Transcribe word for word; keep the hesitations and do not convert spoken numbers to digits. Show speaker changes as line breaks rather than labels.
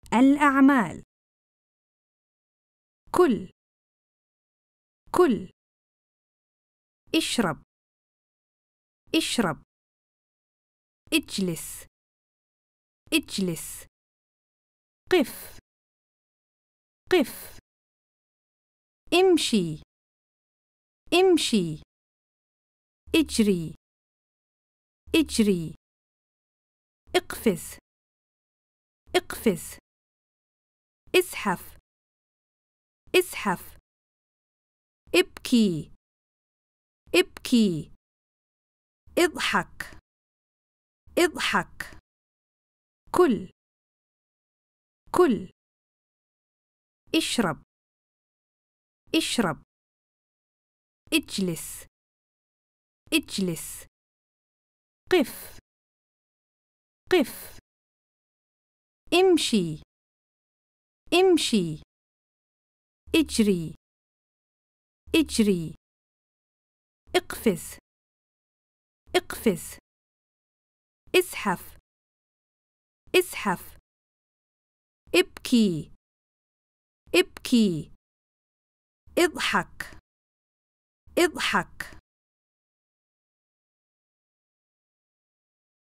الأعمال. كل كل اشرب اشرب اجلس اجلس قف قف امشي امشي اجري اجري اقفز اقفز ازحف ازحف ابكي ابكي اضحك اضحك كل كل اشرب اشرب اجلس اجلس قف قف امشي امشي اجري اجري اقفز اقفز ازحف ازحف ابكي ابكي اضحك اضحك